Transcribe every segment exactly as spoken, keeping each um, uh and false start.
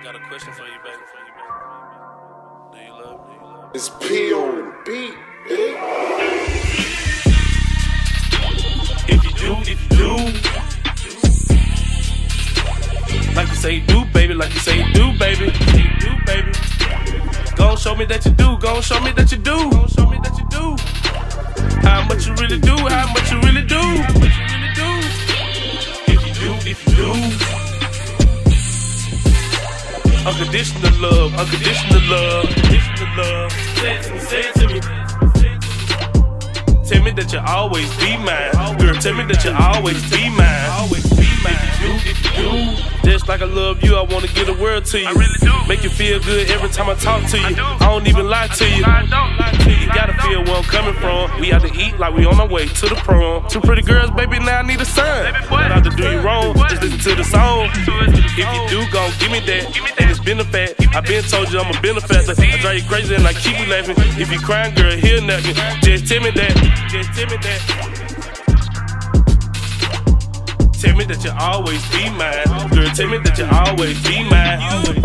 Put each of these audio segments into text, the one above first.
Got a question for you, baby. Do you love me? Do you love me? It's P on the beat, baby. If you do, if you do, like you say do, baby, like you say do, baby, say do, baby. Gon' show me that you do, gon' show me that you do, gon' show me that you do. How much you really do, how much you really do, how much you really do. If you do, if you do. Unconditional love, unconditional love, unconditional love. Say it to me, say it to me. Tell me that you'll always be mine. Girl, tell me that you'll always be mine. Always be mine. If you do, if you do. Just like I love you, I wanna give the world to you. I really do. Make you feel good every time I talk to you. I, do. I don't even lie to you. I don't lie to you. You gotta feel where I'm coming from. We out to eat like we on our way to the prom. Two pretty girls, baby, now I need a son. Not to do you wrong, just listen to the song. If you do, gon' give me that. And it's been a fact. I been told you I'm a benefactor. I drive you crazy and I keep you laughing. If you crying, girl, hear nothing. Just tell me that. Just tell me that. Tell me that you'll always be mine. Girl, tell me that you'll always be mine.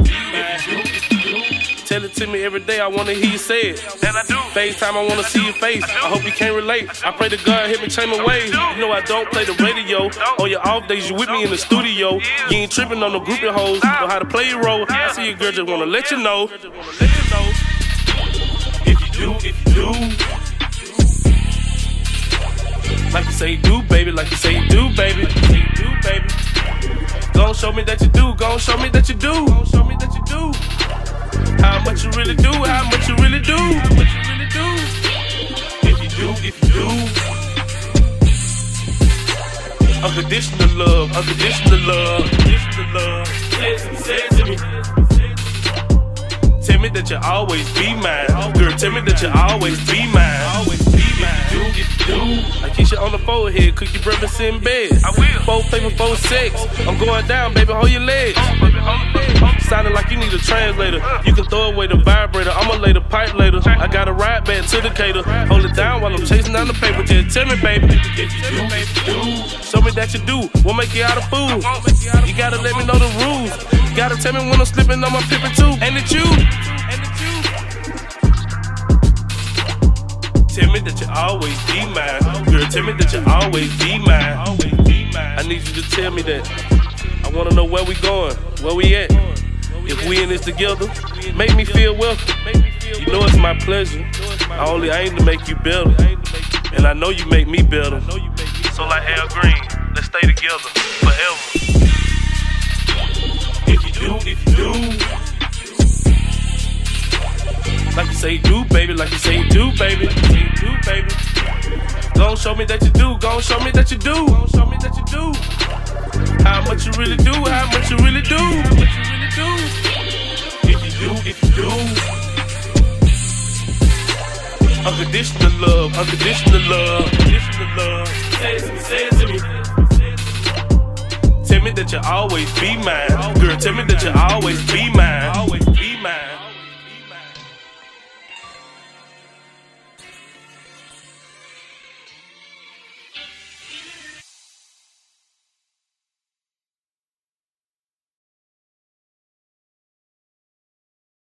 Tell it to me every day, I wanna hear you say it. And I do. FaceTime, I wanna see your face. I, I hope you can't relate. I pray to God, help me change my ways. You know I don't play the radio. On your off days, you with me in the studio. You ain't tripping on no groupie hoes. Know how to play your role. I see your girl, just wanna let you know. If you do, if you do. Like you say do, baby, like you say do, baby, say do, baby. Gon' show me that you do, gon' show me that you do, gon' show me that you do. How much you really do, how much you really do, how much you really do. If you do, if you do. Unconditional love, unconditional love, unconditional love. Say it to me, say it to me. Tell me that you'll always be mine. Girl, tell me that you'll always be mine. Always be mine. If you do, if you do. I kiss you on the forehead, cook your breakfast in bed. I will. Four paper, four sex. I'm going down, baby, hold your legs. Sounding like you need a translator. You can throw away the vibrator, I'ma lay the pipe later. I got a ride back to the cater. Hold it down while I'm chasing down the paper. Just tell me, baby, if you do, if you do. Show me that you do, we'll make you out of food. You gotta let me know the rules. You gotta tell me when I'm slipping on my pippin' too. Ain't it you? Ain't it you? Tell me that you always be mine. Girl, tell me that you always be mine. I need you to tell me that. I wanna know where we going, where we at. If we in this together, make me feel welcome. You know it's my pleasure. I only aim to make you better. And I know you make me better. So like Al Green, let's stay together forever. If you do, if you do. Like you say do, baby, like you say do, baby, say do, baby. Gon' show me that you do, gon' show me that you do, gon' show me that you do. How much you really do, how much you really do, how much you really do. If you do, if you do. Unconditional love, unconditional love, unconditional love. Say it to me, say it to me. Tell me that you'll always be mine. Girl, tell me that you'll always be mine.